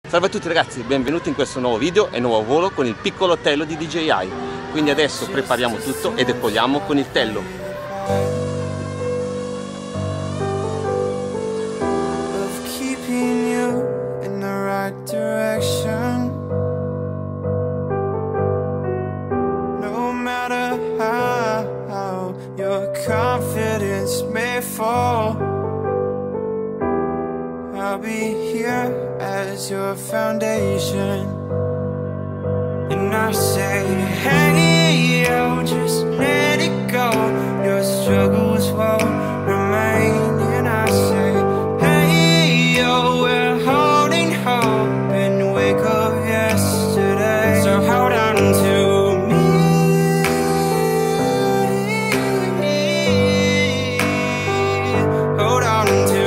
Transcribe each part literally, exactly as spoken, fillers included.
Salve a tutti ragazzi, benvenuti in questo nuovo video e nuovo volo con il piccolo Tello di D J I. Quindi adesso prepariamo tutto e decolliamo con il Tello. I'll be here as your foundation, and I say, hey yo, just let it go. Your struggles won't remain, and I say, hey yo, we're holding hope and wake up yesterday. So hold on to me, hold on to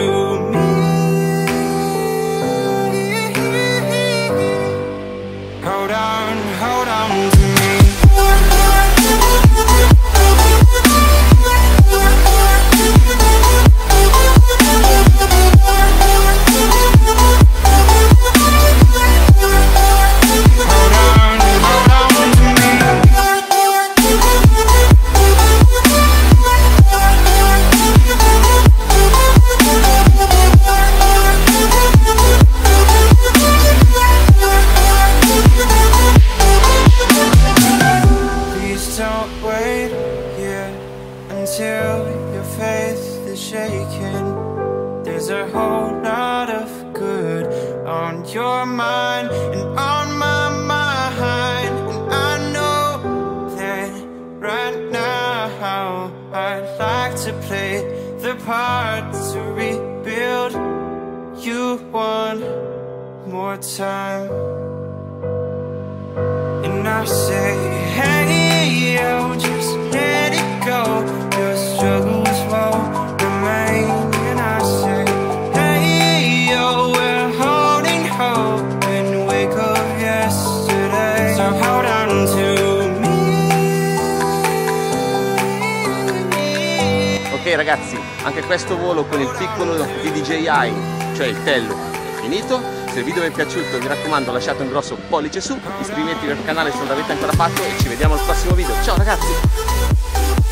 until your faith is shaken. There's a whole lot of good on your mind and on my mind, and I know that right now I'd like to play the part to rebuild you one more time. And I say, hey yo, just let it go. Your struggles won't remain, and I say, hey yo, we're holding hope and wake up yesterday. So hold on to me. Ok ragazzi, anche questo volo con il piccolo di D J I, cioè il Tello, è finito. Se il video vi è piaciuto, mi raccomando, lasciate un grosso pollice su, iscrivetevi al canale se non l'avete ancora fatto e ci vediamo al prossimo video. Ciao ragazzi!